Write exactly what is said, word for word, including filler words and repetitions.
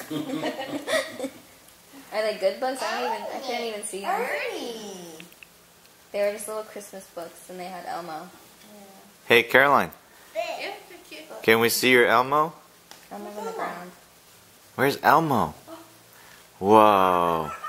Are they good books? I don't even. I can't even see them. Ernie. They were just little Christmas books, and they had Elmo. Hey, Caroline. Yeah, Can we see your Elmo? Elmo's on the ground. Where's Elmo? Whoa.